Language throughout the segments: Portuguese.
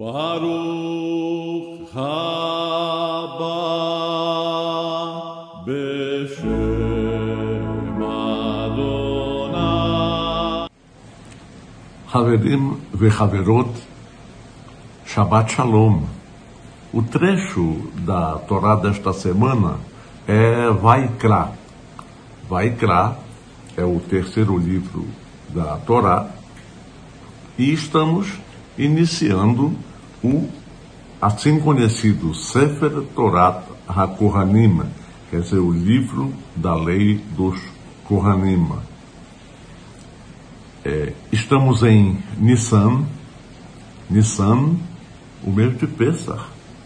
Baruch haba Beshem Adonai. Haverim vechaverot, Shabbat Shalom. O trecho da Torá desta semana é Vaikra. Vaikra é o terceiro livro da Torá e estamos iniciando o assim conhecido Sefer Torat HaKohanim, quer dizer, o livro da lei dos Kohanim. Estamos em Nissan, o mês de Pesach,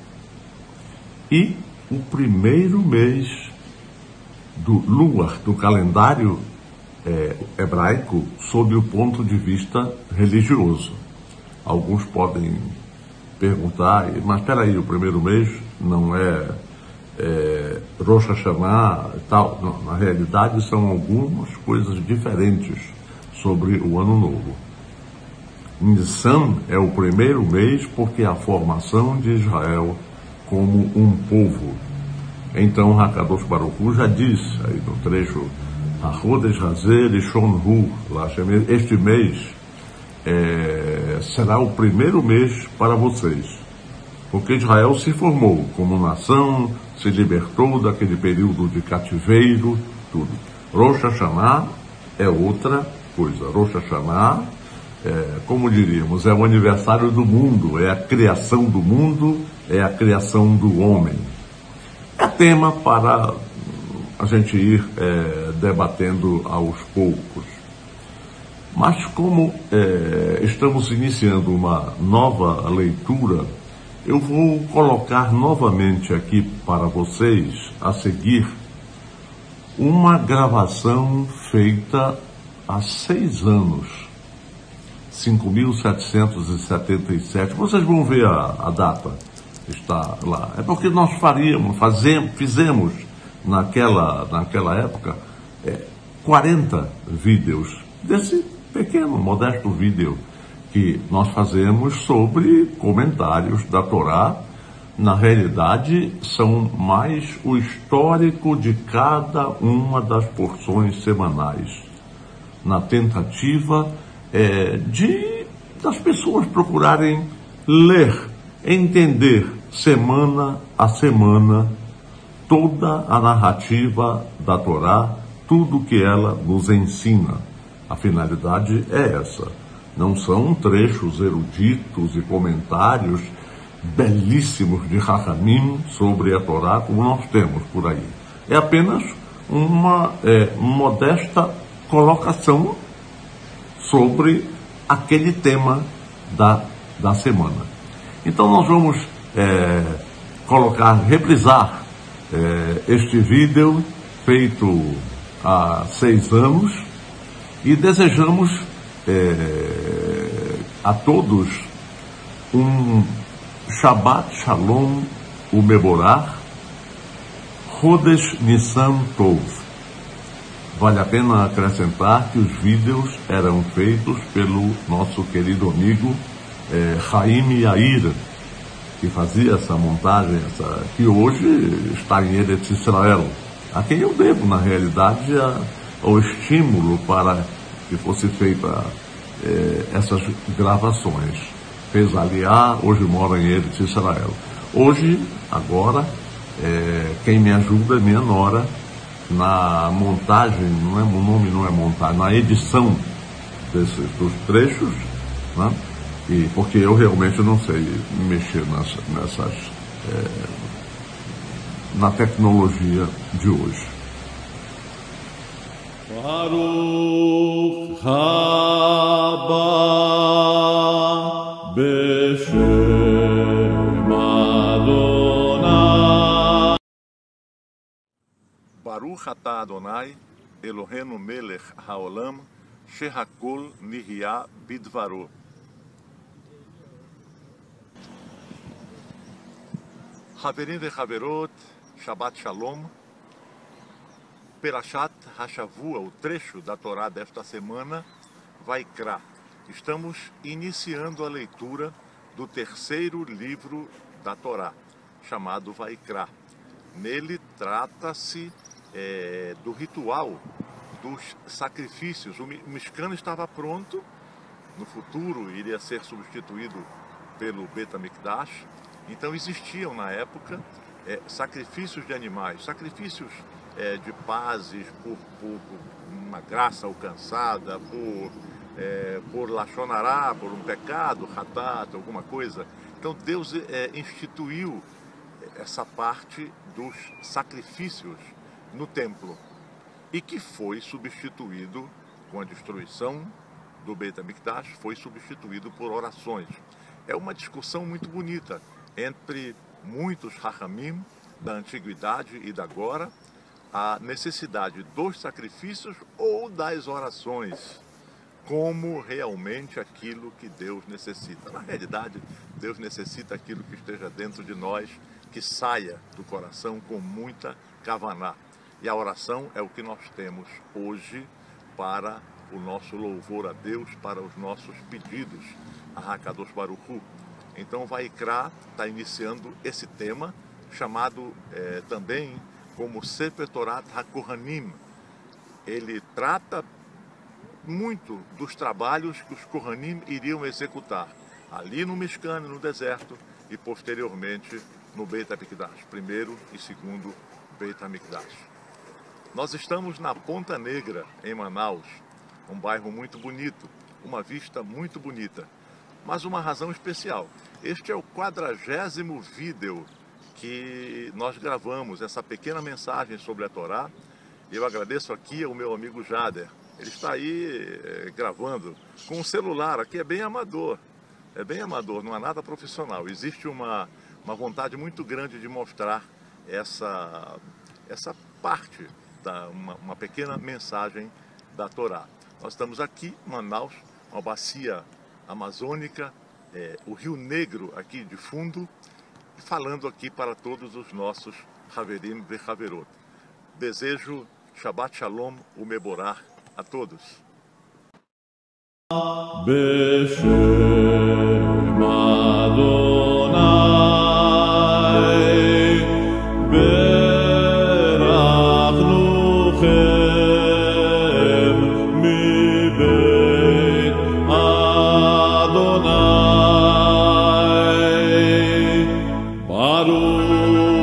e o primeiro mês do Luar, do calendário hebraico, sob o ponto de vista religioso. Alguns podem perguntar, mas espera aí, o primeiro mês não é Rosh Hashanah e tal? Não, na realidade são algumas coisas diferentes sobre o Ano Novo. Nissan é o primeiro mês porque é a formação de Israel como um povo. Então, Hakadosh Baruch Hu já diz aí no trecho, HaChodesh Hazeh Rishon Hu, este mês será o primeiro mês para vocês, porque Israel se formou como nação, se libertou daquele período de cativeiro, tudo. Rosh Hashanah é outra coisa. Rosh Hashanah, como diríamos, é o aniversário do mundo, é a criação do mundo, é a criação do homem. É tema para a gente ir debatendo aos poucos. Mas como estamos iniciando uma nova leitura, eu vou colocar novamente aqui para vocês, a seguir, uma gravação feita há 6 anos, 5.777. Vocês vão ver a data, está lá. É porque nós fizemos naquela época 40 vídeos desse pequeno, modesto vídeo que nós fazemos sobre comentários da Torá. Na realidade, são mais o histórico de cada uma das porções semanais, na tentativa das pessoas procurarem ler, entender semana a semana toda a narrativa da Torá, tudo que ela nos ensina. A finalidade é essa. Não são trechos eruditos e comentários belíssimos de Chachamim sobre a Torá, como nós temos por aí. É apenas uma modesta colocação sobre aquele tema da semana. Então nós vamos reprisar este vídeo feito há 6 anos e desejamos a todos um Shabbat Shalom Umeborach, Chodesh Nissan Tov. Vale a pena acrescentar que os vídeos eram feitos pelo nosso querido amigo Chaim Yair, que fazia essa montagem, que hoje está em Eretz Israel, a quem eu devo, na realidade, o estímulo para que fosse feita essas gravações. Fez Aliá, hoje mora em Eretz Israel. Hoje, agora, quem me ajuda é minha nora na montagem, o nome não é montagem, na edição dos trechos, né? E porque eu realmente não sei mexer na tecnologia de hoje. Baruch haba Beshem Adonai. Baruch atah Adonai, Eloheinu melech haolam, shehakol nihya bidvaro. Haverim vechaverot, Shabbat Shalom. Perashat Hashavua, o trecho da Torá desta semana, Vaikra. Estamos iniciando a leitura do terceiro livro da Torá, chamado Vaikra. Nele trata-se do ritual dos sacrifícios. O Mishkan estava pronto, no futuro iria ser substituído pelo Bet HaMikdash. Então existiam na época sacrifícios de animais, sacrifícios de pazes, por uma graça alcançada, por Lashon Hará, por um pecado, Hatat, alguma coisa. Então Deus instituiu essa parte dos sacrifícios no templo, e que foi substituído com a destruição do Bet HaMikdash, foi substituído por orações. É uma discussão muito bonita entre muitos Hachamim da antiguidade e da agora, a necessidade dos sacrifícios ou das orações, como realmente aquilo que Deus necessita. Na realidade, Deus necessita aquilo que esteja dentro de nós, que saia do coração com muita kavaná. E a oração é o que nós temos hoje para o nosso louvor a Deus, para os nossos pedidos a Hakadosh Baruch Hu. Então Vaikra está iniciando esse tema, chamado também como Sefer Torat HaKohanim. Ele trata muito dos trabalhos que os Kohanim iriam executar ali no Mishkan, no deserto, e posteriormente no Beit HaMikdash, primeiro e segundo Beit HaMikdash. Nós estamos na Ponta Negra, em Manaus, um bairro muito bonito, uma vista muito bonita, mas uma razão especial. Este é o 40º vídeo que nós gravamos, essa pequena mensagem sobre a Torá. Eu agradeço aqui ao meu amigo Jader. Ele está aí gravando com um celular, aqui é bem amador, não é nada profissional. Existe uma vontade muito grande de mostrar essa parte, uma pequena mensagem da Torá. Nós estamos aqui em Manaus, uma bacia amazônica, o Rio Negro aqui de fundo, falando aqui para todos os nossos Haverim ve Haverot. Desejo Shabbat Shalom Umeborah a todos. Beshem Adonai berachnuchem mi Beit Adonai Baruch